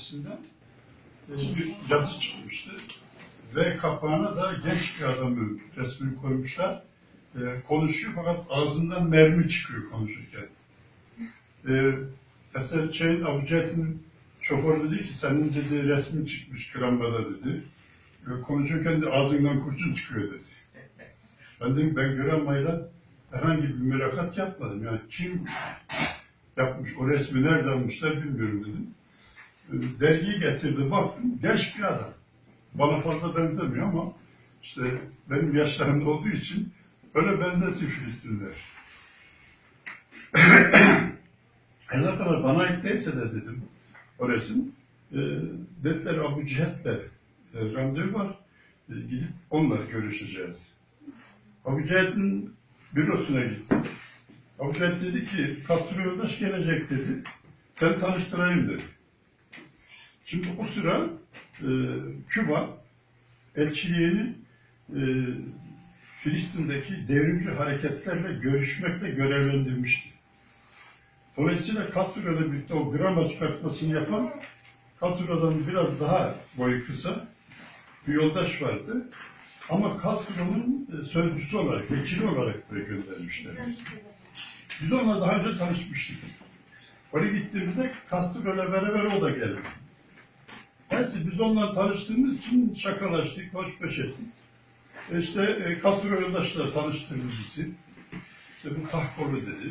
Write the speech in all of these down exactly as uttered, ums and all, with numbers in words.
gazetesinden e, bir yazı çıkmıştı. Ve kapağına da genç bir adamın resmini koymuşlar. E, konuşuyor fakat ağzından mermi çıkıyor konuşurken. E, Mesela şeyin, Abu Cehil'in şoförü dedi ki, senin dedi resmin çıkmış Kramba'da dedi. E, konuşurken de ağzından kurşun çıkıyor dedi. Ben dedim, ben Kramba'yla herhangi bir mülakat yapmadım. Yani kim yapmış, o resmi nerede almışlar bilmiyorum dedim. E, dergiyi getirdi, baktım, genç bir adam. Bana fazla benzemiyor ama işte benim yaşlarımda olduğu için öyle benzetiyor Filistinliler. Her ne kadar bana ait değilse de dedim o resim. E, dediler Abu Cehil'le e, randevu var. E, gidip onunla görüşeceğiz. Abu Cehil'in bürosuna gittim. Abu Cehil dedi ki, Castro yoldaş gelecek dedi. Sen tanıştırayım dedi. Şimdi o sıra e, Küba elçiliğini e, Filistin'deki devrimci hareketlerle görüşmekle görevlendirmişti. Dolayısıyla Castro'yla birlikte o grama çıkartmasını yapan, Castro'dan biraz daha boyu kısa bir yoldaş vardı. Ama Castro'nun sözcüsü olarak, vekili olarak buraya göndermişler. Biz onunla daha önce tanışmıştık. Oraya gittiğimizde Castro'yla beraber o da geldi. Neyse biz onunla tanıştığımız için şakalaştık, hoşbeş ettik. E işte e, Castro yoldaşla tanıştığımız bizi. İşte bu Tahkolu dedi.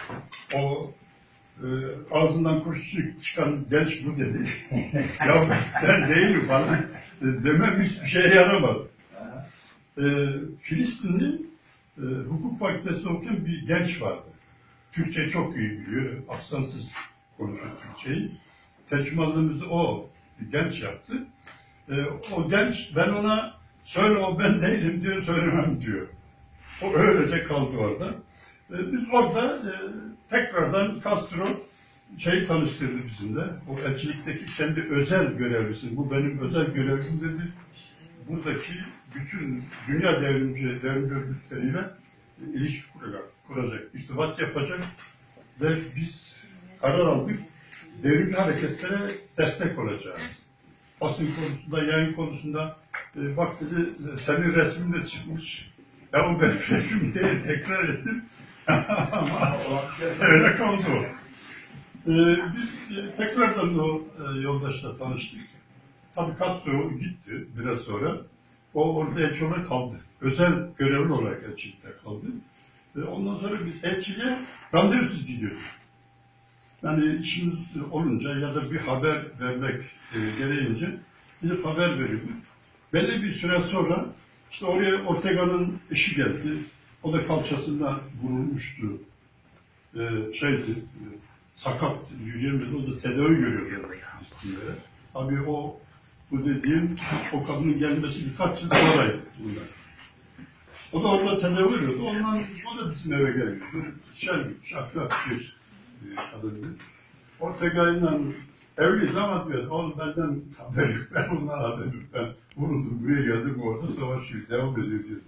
O e, ağzından kurşun çıkan genç bu dedi. Ya ben değilim falan. E, demem hiçbir şeye yaramadı. E, Filistinli e, hukuk fakültesi okuyan bir genç vardı. Türkçe çok iyi biliyor, aksansız konuşuyor Türkçeyi. Tercümanlığımızı o bir genç yaptı. E, o genç, ben ona söyle o ben değilim diyor, söylemem diyor. O öylece kaldı orada. E, biz orada e, tekrardan Castro şeyi tanıştırdı bizimle. O elçilikteki kendi özel görevlisi. Bu benim özel görevim dedi. Buradaki bütün dünya devrimci, devrimci örgütleriyle e, ilişki kuracak, kuracak, irtibat yapacak ve biz karar aldık. Devrimci hareketlere destek olacağız. Basın konusunda, yayın konusunda e, bak dedi, senin resmin de çıkmış. Ya o benim resim değil, tekrar ettim. Ama öyle kaldı o. E, biz e, tekrardan o e, yoldaşla tanıştık. Tabii Castro gitti biraz sonra. O orada elçi olarak kaldı. Özel görevli olarak elçilikte kaldı. E, ondan sonra biz elçiliğe randevusuz gidiyorduk. Yani işimiz olunca ya da bir haber vermek e, gereğince gidip haber veriyorduk. Belli bir süre sonra işte oraya Ortega'nın eşi geldi. O da kalçasında vurulmuştu. E, şeydi, e, sakat, yürüyemedi. O da tedavi görüyordu. Tabii o, bu dediğim, o kadının gelmesi birkaç yıl sonraydı bunlar. O da orada tedavi görüyordu. Ondan, o da bizim eve geldi. Şey, şakrak bir kadındı. Ortega'yla evliyiz ama diyor, oğlum benden haber yok, ben ondan haber yok, ben vuruldum, buraya geldim, orada savaşıyor, devam ediyor diyor.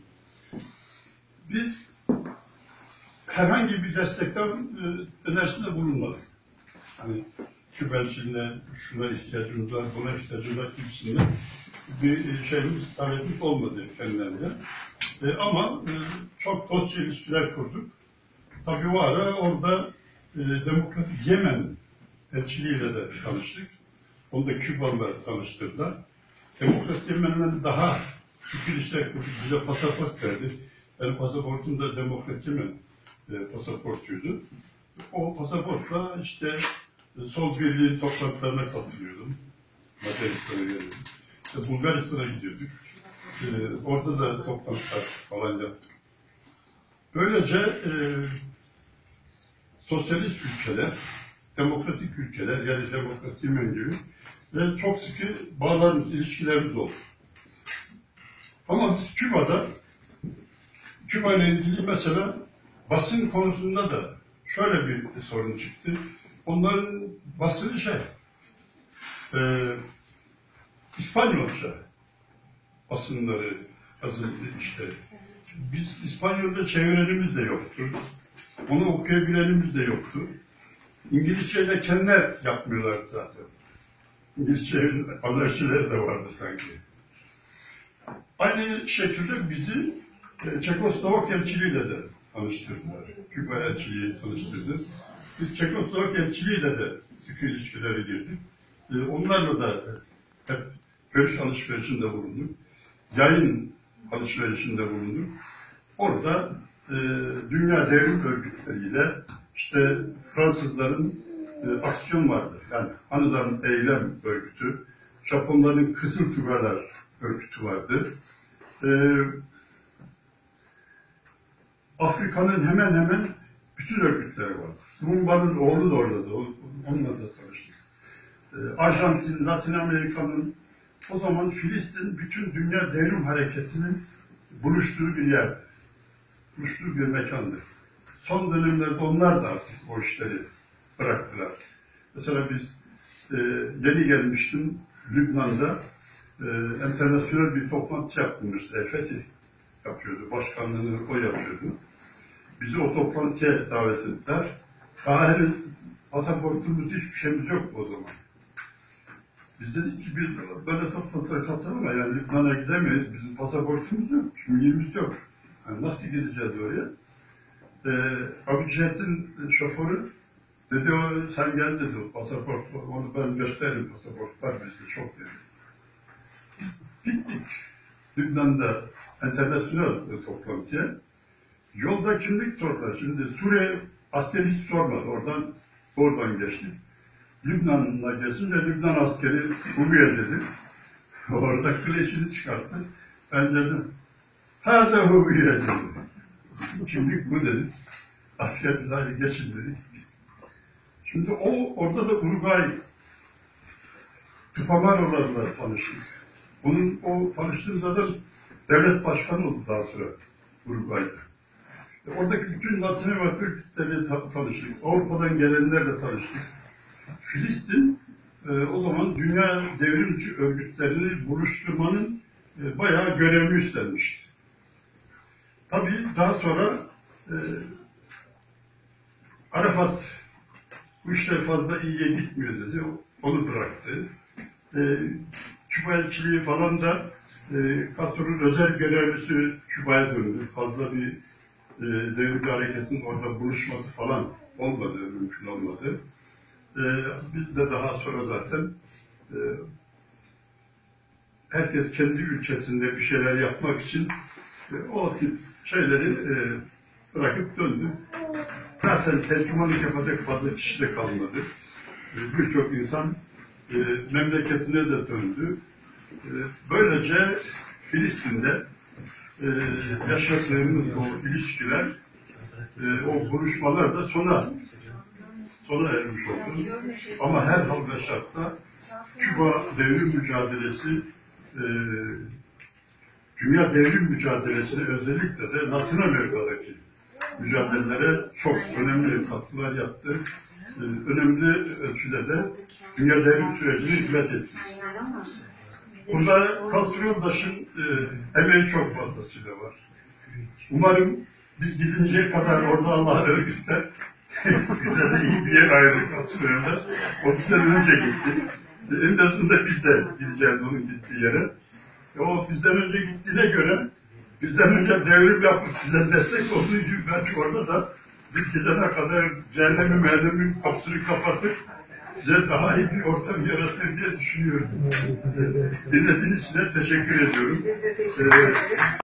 Biz herhangi bir destekten e, önerisinde bulunmadık. Hani Kübelçiliğine, şuna ihtiyacımız var, buna ihtiyacımız var gibisinden bir şeyimiz, talepimiz olmadı kendilerine. E, ama e, çok dostça ilişkiler kurduk. Tabii o ara orada e, Demokratik Yemen elçiliğiyle de tanıştık. Onu da Kübalılar tanıştırdılar. Demokratik Yemen'den daha sıkı ilişkiler kurduk. Bize pasaport verdi. Benim pasaportum da Demokratik Yemen e, pasaportuydu. O pasaportla işte e, Sol Birliği toplantılarına katılıyordum. Macaristan'a geldim. İşte Bulgaristan'a gidiyorduk. E, orada da toplantılar falan yaptık. Böylece e, sosyalist ülkeler, demokratik ülkeler, yani Demokratik Yemen gibi ve çok sıkı bağlarımız, ilişkilerimiz oldu. Ama biz Küba'da, Küba ile ilgili mesela basın konusunda da şöyle bir sorun çıktı. Onların basını şey, e, İspanyolca basınları yazıldı işte. Biz İspanyolca çevirenimiz de yoktu. Onu okuyabilenimiz de yoktu. İngilizceyle kendiler yapmıyorlar zaten. İngilizce anarşiler de vardı sanki. Aynı şekilde bizi e, Çekoslovak elçiliğiyle de tanıştırdılar. Küba elçiliği tanıştırdı. Biz Çekoslovak elçiliğiyle de sıkı ilişkilere girdik. E, onlarla da hep görüş alışverişinde bulunduk. Yayın alışverişinde bulunduk. Orada e, dünya devrim örgütleriyle işte Fransızların e, aksiyon vardı. Yani Anıdan Eylem Örgütü, Japonların Kızıl Kübeler Örgütü vardı. E, Afrika'nın hemen hemen bütün örgütleri var. Rumba'nın oğlu da orada, onunla da tanıştık. E, Arjantin, Latin Amerika'nın, o zaman Filistin bütün dünya devrim hareketinin buluştuğu bir yerdi. Buluştuğu bir mekandı. Son dönemlerde onlar da artık o işleri bıraktılar. Mesela biz e, yeni gelmiştim Lübnan'da e, internasyonel bir toplantı yapmıştı. Fethi yapıyordu, başkanlığını o yapıyordu. Bizi o toplantıya davet ettiler. Daha henüz pasaportumuz, hiçbir şeyimiz yoktu o zaman. Biz dedik ki biz böyle toplantıya katılalım ama yani Lübnan'a gidemeyiz, bizim pasaportumuz yok, kimliğimiz yok. Yani nasıl gideceğiz oraya? Ee, Abu Cihet'in şoförü dedi, o, sen gel dedi, o pasaport, onu ben gösteririm, pasaportlar bizde çok dedi. Gittik Lübnan'da internasyonel toplantıya. Yolda kimlik sordular. Şimdi Suriye askeri hiç sormadı, oradan oradan geçtik. Lübnan'a gelsin ve Lübnan askeri Hubiye dedi. Orada kılıçını çıkarttı. Ben dedim, taze Hubiye dedi. Kimlik bu dedi. Asker biz hadi geçin dedi. Şimdi o, orada da Uruguay Tupamaro'larla tanıştık. Onun o tanıştığımızda da devlet başkanı oldu daha sonra Uruguay'da. E, oradaki bütün Latin Amerika ülkeleriyle ta tanıştık. Avrupa'dan gelenlerle tanıştık. Filistin e, o zaman dünya devrimci örgütlerini buluşturmanın e, bayağı görevini üstlenmişti. Tabii daha sonra e, Arafat bu işler fazla iyiye gitmiyor dedi, onu bıraktı. E, Küba elçiliği falan da e, Castro'nun özel görevlisi Küba'ya döndü. Fazla bir e, devrimci hareketin orada buluşması falan olmadı, mümkün olmadı. E, biz de daha sonra zaten e, herkes kendi ülkesinde bir şeyler yapmak için e, o tip şeyleri e, bırakıp döndü. Zaten tercümanlık yapacak fazla kişi de kalmadı. E, Birçok insan e, memleketine de döndü. E, böylece Filistin'de e, yaşadığımız o ilişkiler, e, o buluşmalar da sona sona ermiş oldu. Ama her hal ve şartta Küba devrim mücadelesi, e, dünya devrim mücadelesine özellikle de Latin Amerika'daki mücadelelere çok önemli katkılar yaptı. Ee, önemli ölçüde de dünya devrim sürecine hizmet etti. Burada Castro Yoldaş'ın e, emeği çok fazlasıyla var. Umarım biz gidinceye kadar orada Allah örgütler bize de iyi bir yer ayırır Castro Yoldaş. O bizden önce gitti. En azından biz de gideceğiz onun gittiği yere. E, o bizden önce gittiğine göre bizden önce devrim yapıp bize destek olduğu için belki orada da biz gidene kadar cehennemi mehremi kapısını kapatıp bize daha iyi bir ortam yaratır diye düşünüyorum. Dinlediğiniz için teşekkür ediyorum.